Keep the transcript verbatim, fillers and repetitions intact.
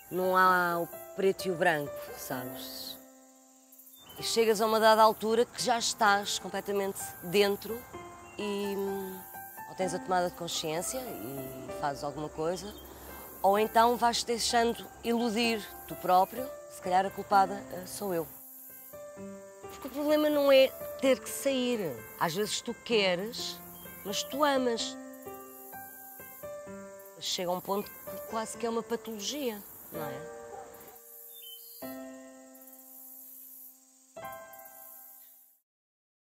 Não há o preto e o branco, sabes? E chegas a uma dada altura que já estás completamente dentro e ou tens a tomada de consciência e fazes alguma coisa, ou então vais-te deixando iludir tu próprio, se calhar a culpada sou eu. Porque o problema não é ter que sair. Às vezes tu queres, mas tu amas. Chega a um ponto que quase que é uma patologia, não é?